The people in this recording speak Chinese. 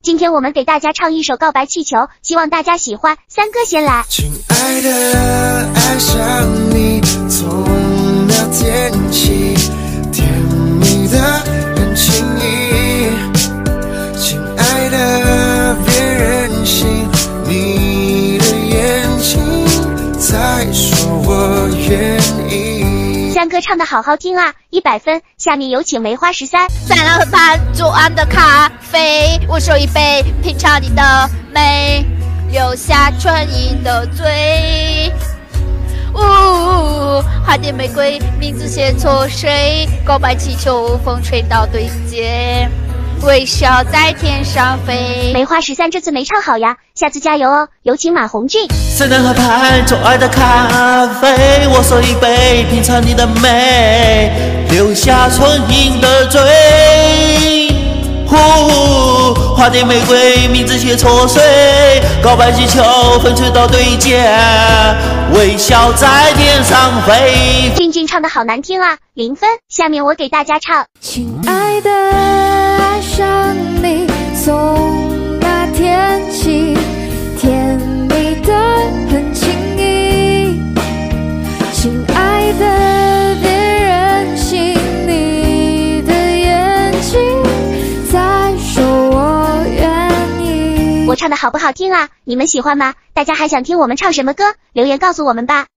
今天我们给大家唱一首《告白气球》，希望大家喜欢。三哥先来。 亲爱的，爱上你，从聊天起，甜蜜的很轻易。亲爱的，别任性，你的眼睛在说我愿意。 三哥唱的好好听啊，100分。下面有请梅花13。 在那河畔左岸的咖啡，我手一杯，品尝你的美，留下唇印的嘴。花店玫瑰，名字写错谁？告白气球，风吹到对街，微笑在天上飞。 梅花13这次没唱好呀，下次加油哦。有请马红俊。 在那河畔左岸的咖啡，我手一杯，品尝你的美，留下唇印的嘴。花店玫瑰，名字写错谁？告白气球，风吹到对街，微笑在天上飞。 俊俊唱的好难听啊，0分。下面我给大家唱。 亲爱的，爱上你，从那天起，甜蜜的很轻易。亲爱的，别任性，你的眼睛在说我愿意。 我唱的好不好听啊？你们喜欢吗？大家还想听我们唱什么歌？留言告诉我们吧。